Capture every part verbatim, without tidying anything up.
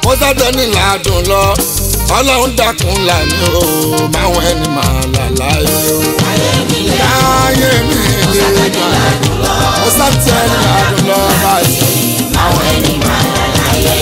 mo sátẹ ní ládùn lọ ọlọ́run dákun lànà o máwọn ẹni máa là láyé o. láyé mi lè gbà mo sátẹ ní ládùn lọ báyìí máwọn ẹni máa là láyé.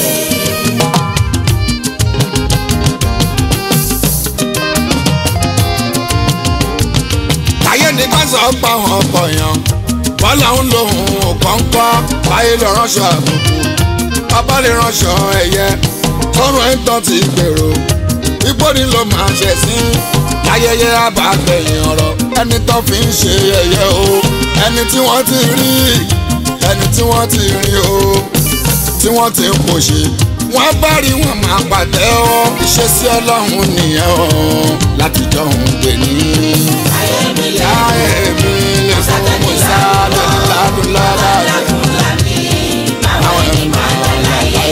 ayé ní ká sọ pa àwọn ọkọ̀ yàn bọ́lá ń lo ohun kọ́ńkọ́ báyé lọ ránṣọ àbùkù bàbá lè ránṣọ ẹ̀yẹ tọrùn ẹ̀ ń tán ti gbèrò ipò ní ló máa ṣe sí ayẹyẹ àbàgbẹ̀yìn ọ̀rọ̀ ẹni tó fi ń ṣe ẹ̀yẹ o ẹni tí wọ́n ti rí ẹni tí wọ́n ti rí o tí wọ́n ti ń pòṣe wọ́n bá rí wọn máa pàtẹ́ ọ́ ìṣesí ọlọ́run nìyẹn o láti jọ òun gbè ní. ayé mi lè ayé mi lè fún musa lórí ládùn lọ́ba àwọn ẹni máa wà láyé.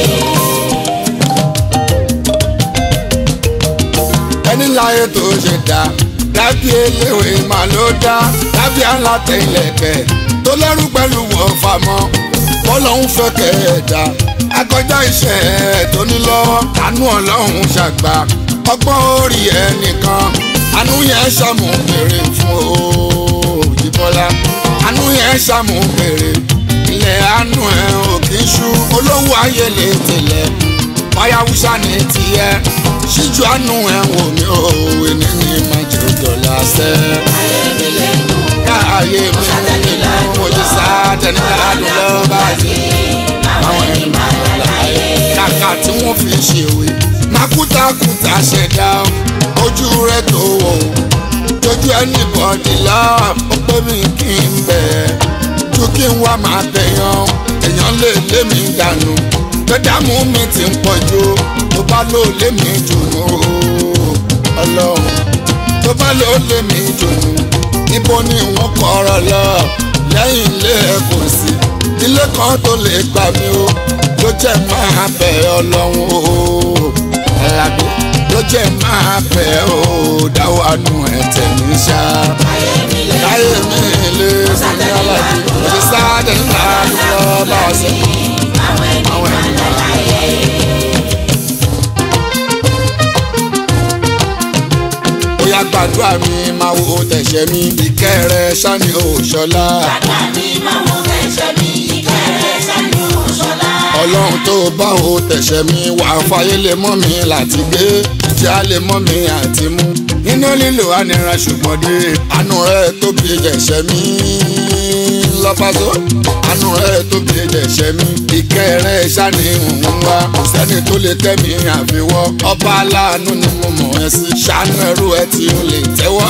ẹni láyé tó ṣe dá dábì eléwé máa ló dá dábì aláàtẹ ìlẹ̀kẹ̀ tó lẹ́rù pẹ̀lú wọ́n fàmọ́ bọ́lọ́hún fẹ́ kẹ́ ẹ̀ dá akọjá iṣẹ́ ẹ̀ tó ní lọ́wọ́ àánú ọlọ́run ṣàgbà ọgbọ́n orí ẹ̀ nìkan àánú yẹn ṣàmù bèrè fún Òjìbọ́lá àánú yẹn ṣàmù bèrè ilẹ̀ àánú ẹ̀ ò kì í ṣú olówó ayé lè tẹ̀lẹ̀ fàyàwùsà ní tiẹ̀ ṣíjú àánú ẹ̀ wò mí ò ní ní májèjọ lásẹ̀. ayé mi lè nù káyé mi lè nù mojú sáà tẹ̀lé ládùn lọ́ọ́ báyìí àwọn ẹni máa ń láyé. kàkà tí wọ́n fi ṣèwé mákútakùtà ṣẹ̀dá ojú rẹ̀ tó wò tójú ẹni bọ̀dì lọ ó pé mi kí n bẹ̀ ju kí n wá máa bẹ̀yàn èèyàn lè lé mi dànù gbẹdàmú mi ti ń pọ̀jù tó bá lò lé mi jùnú ọlọ́run tó bá lò lé mi jùnú ibo ni wọ́n kọ̀ọ̀rọ̀ lọ lẹ́yìn ilé ẹ̀ kò sí ilé kan tó lè gbà mí o ló jẹ́ máa bẹ̀ ọlọ́run o Alábí ló jẹ́ máa bẹ̀ o dáwọ́ àánú ẹ̀ tẹ̀mí ṣá. ayé mi lè ayé mi lè fún mi Alábí ló sáájú ńlá lọ bá ọ sí àwọn ẹni máa láyé. ó yá gbàdúrà mi máa wo tẹ̀sẹ̀ mi ìkẹ́ rẹ̀ ṣáni òṣọlá. gbàdúrà mi máa wo tẹ̀sẹ̀ mi ìkẹ́ rẹ̀ ṣáni òṣọlá. ọlọ́run tó bá wo tẹ̀sẹ̀ mi wà fàyè lè mọ́ mi láti gbé ìjà lè mọ́ mi àti mú nínú lílo ànira ṣùgbọ́n dé àánú rẹ̀ tóbi jẹ̀ṣẹ̀ mi lọ́pàṣọ àánú rẹ̀ tóbi jẹ̀ṣẹ̀ mi ìkẹ́ rẹ̀ ṣáni òun wá kò sẹ́ni tó lè tẹ́ mi àfiwọ́ ọba aláàánú ni mo mọ̀ ẹ́ sí ṣàánú ẹrú ẹ tí ó lè tẹ́wọ́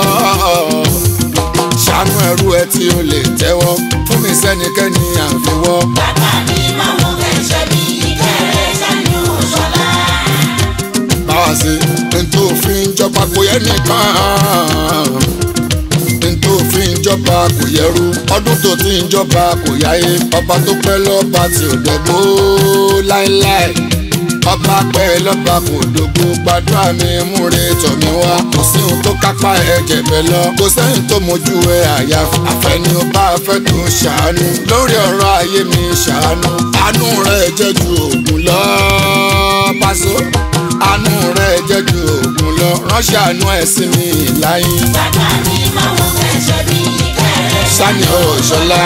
ṣàánú ẹrú ẹ tí ó lè tẹ́wọ́ fún mi sẹ́nikẹ́ni àfiwọ́. bàbá mi máa wọ ẹ̀ṣẹ̀ mi ìkẹ́ rẹ̀ ṣáni òṣọlá. báwa sí ntòfin jọba kò yẹ nìkan ntòfin jọba kò yẹrú ọdún tó ti ń jọba kò yáyé ọba tó pẹ́ lọ́ba tí ò dẹ́gbó láéláé ọba pẹ́ lọ́ba kò dògbò gbàdúrà mi múre tọ̀ mí wá kò sí ohun tó kápá ẹ̀jẹ̀ bẹ́ẹ̀ lọ kò sẹ́yìn tó mojú ẹ̀ àyà àfẹ́ni ó bá fẹ́ tó ṣàánú lórí ọ̀rọ̀ ayé mi ṣàánú àánú rẹ̀ jẹ́ ju òògùn lọ Paso àánú rẹ̀ jẹ́ ju òògùn lọ ránṣẹ́ àánú ẹ̀ sí mi láyé. bàbá mi máa wọ ẹ̀ṣẹ̀ mi ìkẹ́ rẹ̀ ṣáni òṣọlá.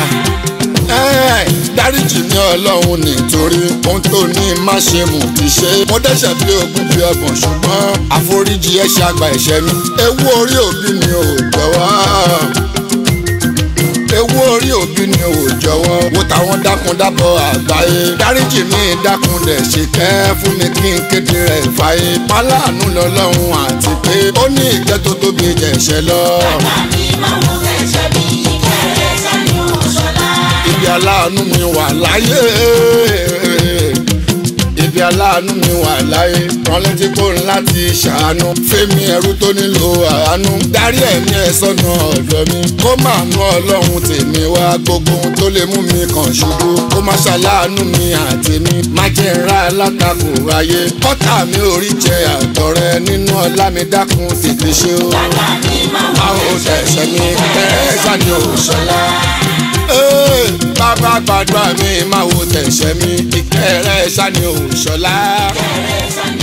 dáríjì ní ọlọ́run nítorí ohun tó ní má ṣe mú ti ṣe mo dẹ́ṣẹ̀ bí ogún bí ọgbọ̀n ṣùgbọ́n àforíjì ẹ̀ ṣàgbà ẹ̀ṣẹ̀ mi ewu orí òbí mi ò jọ̀wọ́ ewu orí òbí ni ò jọ̀wọ́ wo táwọn dákun dábọ̀ àgbáyé dáríjì mi dákun dẹ̀ ṣe kẹ́ fún mi kí n kéde rẹ̀ fàyè páláàánú lọ́lọ́run àti pé ó ní ìkẹ́ tó tóbi jẹ̀ṣẹ̀ lọ. bàbá mi máa wọ ẹ̀ṣẹ̀ mi ìkẹ́ rẹ̀ ṣáni òṣọlá. ibi aláàánú mi wà láyé ibi aláàánú mi wà láyé wọn létí kó ń láti ṣàánú fẹ́mi ẹrú tó nílò àánú darí ẹ̀mí ẹ̀ sọ́nà ọ̀dọ̀ mi kó máa nú ọlọ́run tèmi wá gbogbo ohun tó lè mú mi kàn ṣubú kó má ṣàláàánú mi àti mi má jẹ́ ńlá alátakò ayé kọ́tà mi ò rí jẹ àtọ̀rẹ́ nínú ọlá mi dákun tètè ṣe o. bàbá mi máa wọ ẹ̀ṣẹ̀ mi kẹ́ ẹ̀ ṣáni òṣọlá. bàbá gbàdúrà mi máa wo ṣẹ̀ṣẹ̀ mi ìkẹrẹ ṣáni òṣọlá. ìkẹrẹ ṣáni